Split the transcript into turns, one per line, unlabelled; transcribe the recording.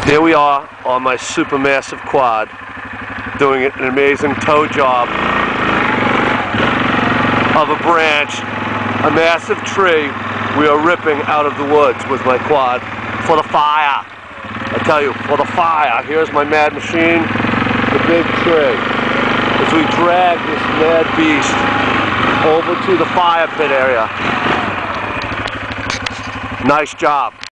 Here we are on my supermassive quad, doing an amazing tow job of a branch, a massive tree we are ripping out of the woods with my quad for the fire. I tell you, for the fire. Here's my mad machine, the big tree. As we drag this mad beast over to the fire pit area. Nice job.